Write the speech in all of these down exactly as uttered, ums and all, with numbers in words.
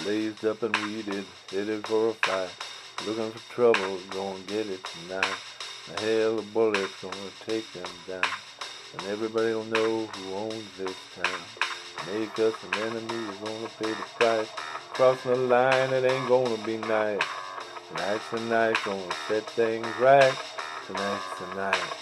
blazed up and weeded, headed for a fight. Looking for trouble, gonna get it tonight. A hail of bullets gonna take them down. And everybody'll know who owns this town. Make us an enemy, we're gonna pay the price. Crossing the line, it ain't gonna be nice. Tonight's the night, gonna set things right. Tonight's the night.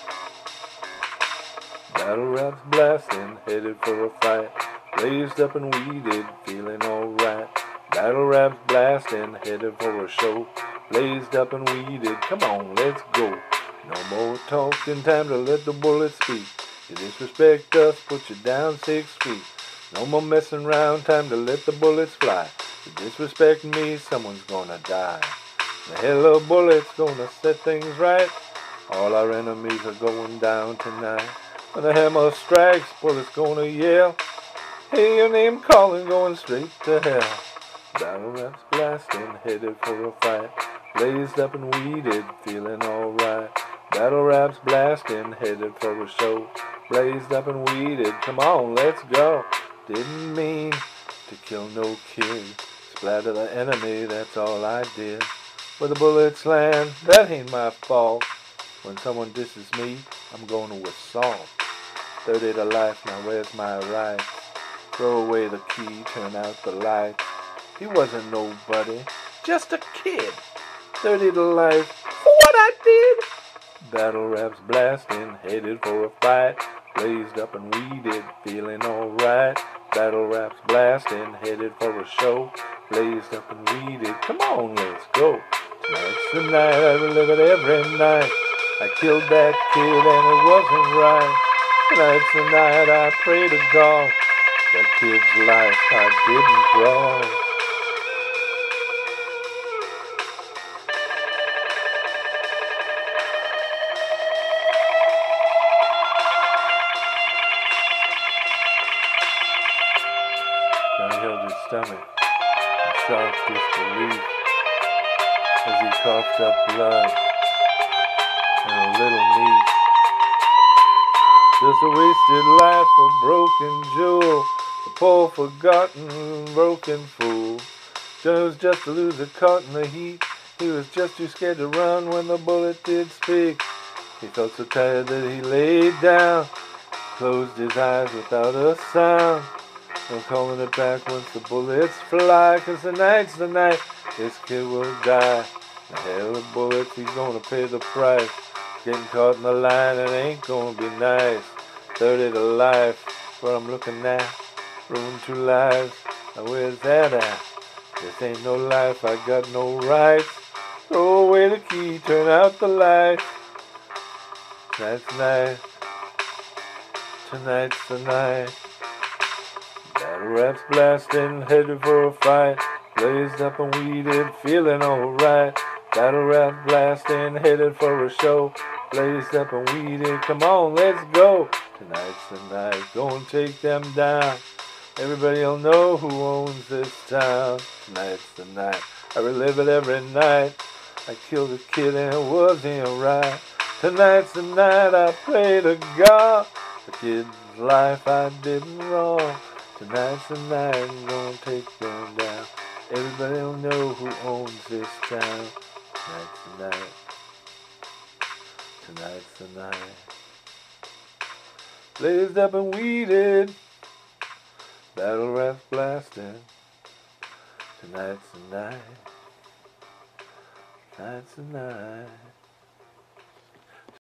Battle raps blasting, headed for a fight. Blazed up and weeded, feeling alright. Battle raps blasting, headed for a show. Blazed up and weeded, come on, let's go. No more talking, time to let the bullets speak. You disrespect us, put you down six feet. No more messing around, time to let the bullets fly. You disrespect me, someone's gonna die. The hell of bullets gonna set things right. All our enemies are going down tonight. When the hammer strikes, bullets gonna yell. Hey, your name calling, going straight to hell. Battle raps blasting, headed for a fight. Blazed up and weeded, feeling alright. Battle raps blasting, headed for a show. Blazed up and weeded, come on, let's go. Didn't mean to kill no kid. Splatter the enemy, that's all I did. Where the bullets land, that ain't my fault. When someone disses me, I'm going to assault. thirty to life, now where's my rights? Throw away the key, turn out the lights. He wasn't nobody, just a kid. thirty to life, for what I did. Battle raps blasting, headed for a fight. Blazed up and weeded, feeling alright. Battle raps blasting, headed for a show. Blazed up and weeded, come on, let's go. Tonight's the night, I relive it every night. I killed that kid and it wasn't right. Tonight's the night, I pray to God. That kid's life I didn't draw. Johnny held his stomach in shock disbelief as he coughed up blood and a little meat. Just a wasted life, a broken jewel, a poor forgotten broken fool. Johnny was just a loser caught in the heat. He was just too scared to run when the bullet did speak. He felt so tired that he laid down, closed his eyes without a sound. No calling it back once the bullets fly, 'cause tonight's the night this kid will die. The hell of bullets, he's gonna pay the price. Getting caught in the line, it ain't gonna be nice. thirty to life, what I'm looking at. Ruined two lives, now where's that at? This ain't no life, I got no rights. Throw away the key, turn out the lights. Tonight's the night, tonight's the night. Battle raps blasting, headed for a fight. Blazed up and weeded, feeling alright. Battle rap blasting, headed for a show. Blazed up and weeded, come on, let's go. Tonight's the night, gonna take them down. Everybody'll know who owns this town. Tonight's the night, I relive it every night. I killed a kid and it wasn't right. Tonight's the night, I pray to God. The kid's life I didn't wrong. Tonight's the night, I'm gonna take them down. Everybody'll know who owns this town. Tonight's the night. Tonight's the night. Blazed up and weeded. Battle raps blasting. Tonight's the night. Tonight's the night.